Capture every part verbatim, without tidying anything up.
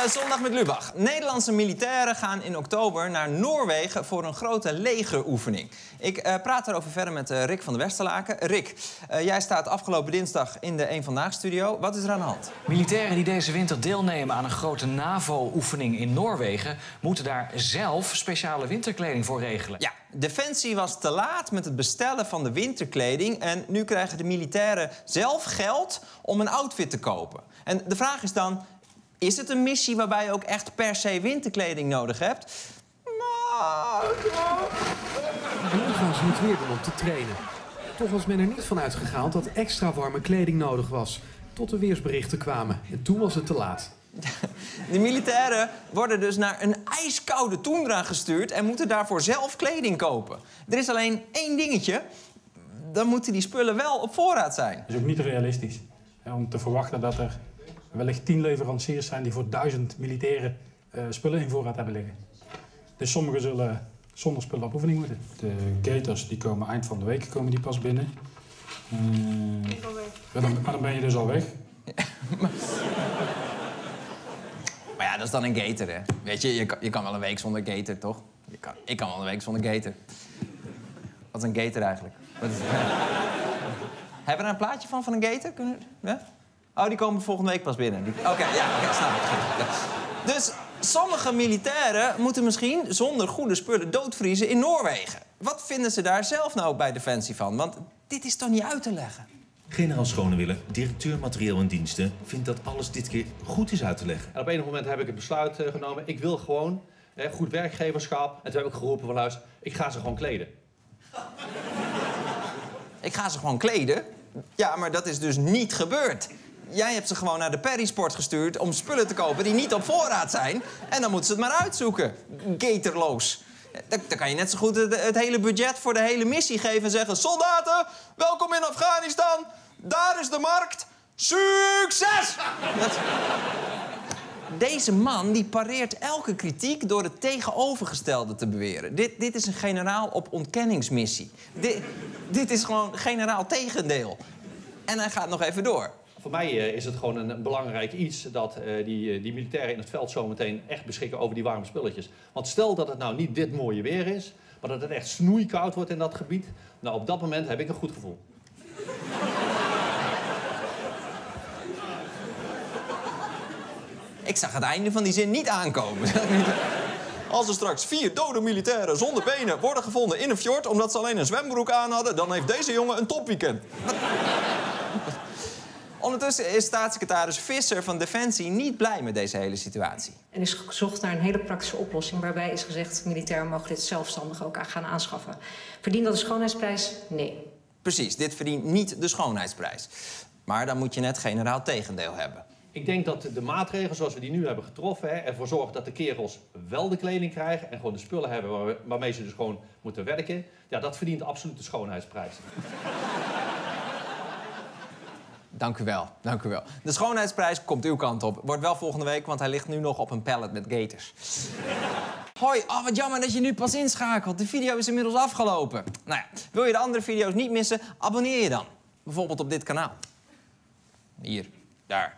uh, Zondag met Lubach. Nederlandse militairen gaan in oktober naar Noorwegen voor een grote legeroefening. Ik uh, praat daarover verder met uh, Rick van der Westerlaken. Rick, uh, jij staat afgelopen dinsdag in de Eén Vandaag-studio. Wat is er aan de hand? Militairen die deze winter deelnemen aan een grote NAVO-oefening in Noorwegen moeten daar zelf speciale winterkleding voor regelen. Ja, Defensie was te laat met het bestellen van de winterkleding en nu krijgen de militairen zelf geld om een outfit te kopen. En de vraag is dan, is het een missie waarbij je ook echt per se winterkleding nodig hebt? Nu gaan ze niet weer doen om te trainen. Toch was men er niet van uitgegaan dat extra warme kleding nodig was. Tot de weersberichten kwamen. En toen was het te laat. De militairen worden dus naar een ijskoude toendra gestuurd en moeten daarvoor zelf kleding kopen. Er is alleen één dingetje. Dan moeten die spullen wel op voorraad zijn. Het is ook niet realistisch hè, om te verwachten dat er wellicht tien leveranciers zijn die voor duizend militairen uh, spullen in voorraad hebben liggen. Dus sommigen zullen zonder spullen op oefening moeten. De gators die komen eind van de week komen die pas binnen. Uh, maar, dan, maar dan ben je dus al weg. maar... maar ja, dat is dan een gator, hè. Weet je, je kan, je kan wel een week zonder gator, toch? Je kan, ik kan wel een week zonder gator. Wat is een gator eigenlijk? Wat is... Hebben we er een plaatje van, van een gator? Kunnen... ja? Oh, die komen volgende week pas binnen. Die... Oké, okay, ja, okay, snap ik. Ja. Dus sommige militairen moeten misschien zonder goede spullen doodvriezen in Noorwegen. Wat vinden ze daar zelf nou bij Defensie van? Want dit is toch niet uit te leggen? Generaal Schonewille, directeur materieel en diensten, vindt dat alles dit keer goed is uit te leggen. En op enig moment heb ik het besluit uh, genomen. Ik wil gewoon hè, goed werkgeverschap. En toen heb ik geroepen van luister, ik ga ze gewoon kleden. Ik ga ze gewoon kleden? Ja, maar dat is dus niet gebeurd. Jij hebt ze gewoon naar de Perisport gestuurd om spullen te kopen die niet op voorraad zijn. En dan moeten ze het maar uitzoeken. Gatorloos. Dan, dan kan je net zo goed het, het hele budget voor de hele missie geven en zeggen... Soldaten, welkom in Afghanistan. Daar is de markt. Succes! Dat... Deze man die pareert elke kritiek door het tegenovergestelde te beweren. Dit, dit is een generaal op ontkenningsmissie. Dit, dit is gewoon generaal tegendeel. En hij gaat nog even door. Voor mij uh, is het gewoon een, een belangrijk iets dat uh, die, uh, die militairen in het veld zometeen echt beschikken over die warme spulletjes. Want stel dat het nou niet dit mooie weer is, maar dat het echt snoeikoud wordt in dat gebied. Nou, op dat moment heb ik een goed gevoel. Ik zag het einde van die zin niet aankomen. Als er straks vier dode militairen zonder benen worden gevonden in een fjord... omdat ze alleen een zwembroek aan hadden... dan heeft deze jongen een topweekend. Ondertussen is staatssecretaris Visser van Defensie niet blij met deze hele situatie. Er is gezocht naar een hele praktische oplossing... waarbij is gezegd, militairen mogen dit zelfstandig ook gaan aanschaffen. Verdient dat de schoonheidsprijs? Nee. Precies, dit verdient niet de schoonheidsprijs. Maar dan moet je net generaal tegendeel hebben. Ik denk dat de maatregelen zoals we die nu hebben getroffen... Hè, ervoor zorgen dat de kerels wel de kleding krijgen... en gewoon de spullen hebben waar, waarmee ze dus gewoon moeten werken... ja, dat verdient absoluut de schoonheidsprijs. Dank u wel, dank u wel. De schoonheidsprijs komt uw kant op. Wordt wel volgende week, want hij ligt nu nog op een pallet met gators. Hoi, oh, wat jammer dat je nu pas inschakelt. De video is inmiddels afgelopen. Nou ja, wil je de andere video's niet missen, abonneer je dan. Bijvoorbeeld op dit kanaal. Hier, daar.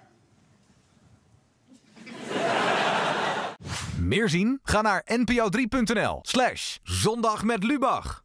Meer zien? Ga naar n p o drie punt n l slash zondag met Lubach.